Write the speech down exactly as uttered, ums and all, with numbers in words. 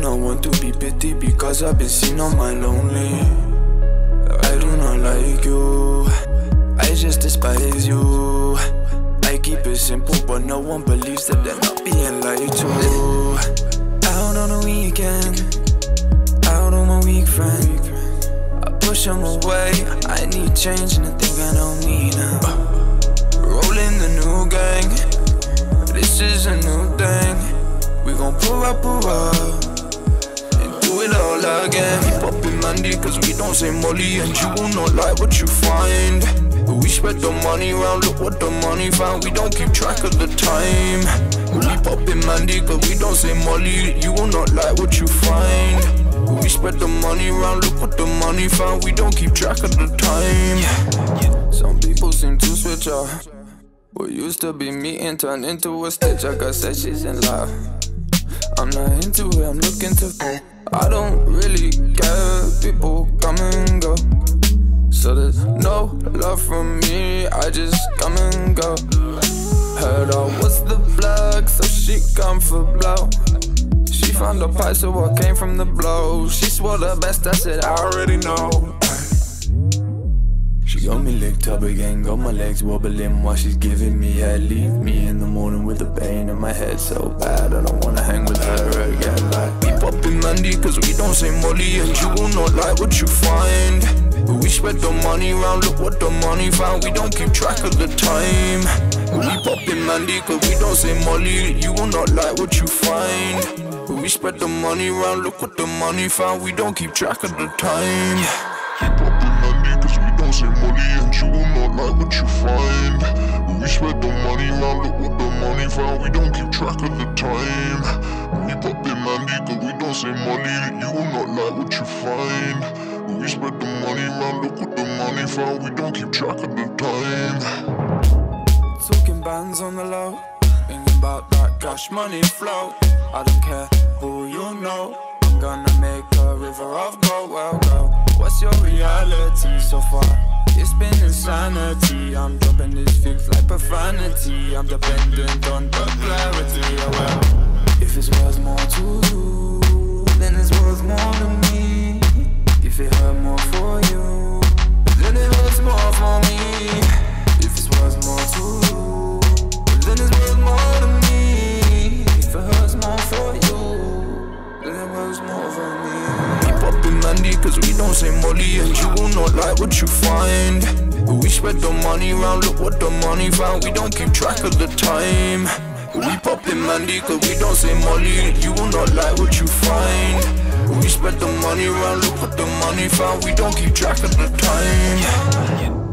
not want to be pitied because I've been seen on my lonely. I do not like you, I just despise you. I keep it simple but no one believes that they're not being lied to. Out on a weekend, out on my weak friend, I push them away, I need change and I think I don't need them. Rolling the new gang, this is a new thing. We gon' pull up, pull up and do it all again. We poppin' Mandy cause we don't say Molly, and you will not like what you find. But we spread the money round, look what the money found. We don't keep track of the time. We poppin' Mandy cause we don't say Molly, you will not like what you find. But we spread the money round, look what the money found. We don't keep track of the time. Some people seem to switch up. What used to be me and turned into a stitch. I got said she's in love, I'm not into it, I'm looking to go. I don't really care, people come and go. So there's no love from me, I just come and go. Heard I was the plug, so she come for blow. She found a pipe, so I came from the blow. She swore the best, I said I already know. She got me licked up again, got my legs wobbling while she's giving me head. Leave me in the morning with the pain in my head so bad, I don't wanna hang with her again. Like, we poppin' Mandy cause we don't say Molly, and you will not like what you find. But we spread the money round, look what the money found. We don't keep track of the time. We poppin' Mandy cause we don't say Molly, you will not like what you find. But we spread the money round, look what the money found. We don't keep track of the time. We poppin' Mandy cause we don't say Molly, and you will not like what you find. When we spread the money round, look what the money found. We don't keep track of the time. We poppin' Mandy cause we don't say Molly, you will not like what you find. When we spread the money round, look what the money found. We don't keep track of the time. Talking bands on the low, thinking about that cash money flow. I don't care who you know, I'm gonna make a river of gold. Well, go. What's your reality so far? It's been insanity. I'm dropping these fix like profanity. I'm dependent on the clarity. Oh well, if it's worth more to you, then it's worth more to me. If it hurt more for you, then it hurts more for me. If it's worth more to you, then it's worth more to me. If it hurts more for you, then it hurts more for me. Poppin' Mandy cause we don't say Molly, and you will not like what you find. But we spread the money round, look what the money found. We don't keep track of the time. We poppin' Mandy cause we don't say Molly, you will not like what you find. But we spread the money round, look what the money found. We don't keep track of the time.